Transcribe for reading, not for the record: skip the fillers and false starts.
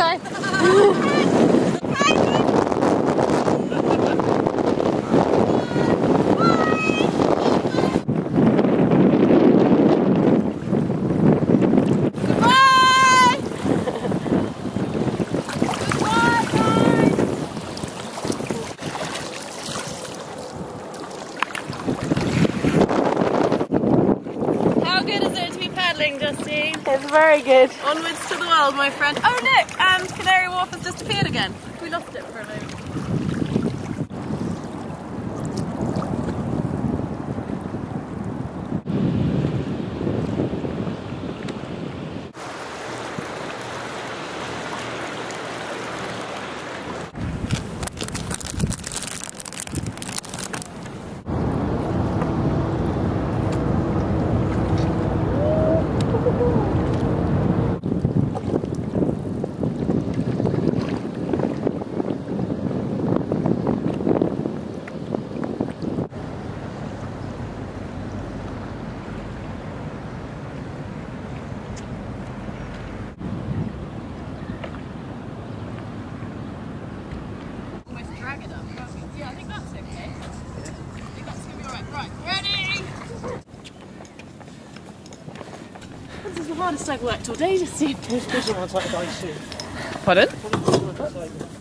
Sorry. Justine. It's very good. Onwards to the world, my friend. Oh look, Canary Wharf has just appeared again. We lost it for a moment. Drag it up. Yeah, I think that's okay. I think that's going to be alright. Right, ready? This is the hardest I've worked all day, Justine. Who's pushing on like day 2? Pardon?